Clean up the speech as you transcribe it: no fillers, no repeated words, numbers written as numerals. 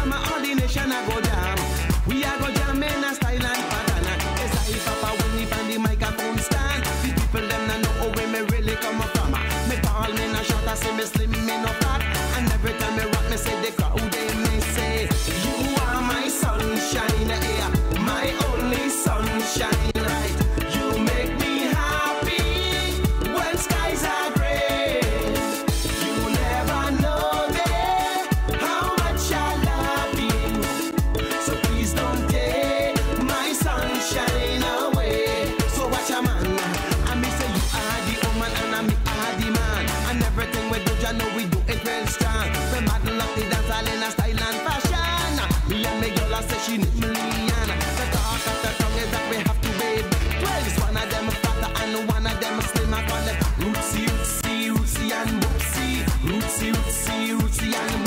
from all the nation I go down. We are go jam in a style and pattern. It's I Papa when we find the microphone stand. The people them not know where me really come from. Me tall, me no short, I say me slim, me no fat. And every time me rock, me say the crowd they may say, you are my sunshine, yeah, my only sunshine, right? You make me happy when skies are gray. You never know how much I love you. So please don't take my sunshine away. So watch a man, and me say you are the woman and I me are the man. And everything we do, you know we do it well strong. We model up the dance all in a style and fashion. Me and me girl I say she need million. The talk of the tongue is that we have to wait. 12 one of them fatter and one of them slim. I call it rootsy, rootsy, rootsy and whoopsie. Rootsy, rootsy, rootsy and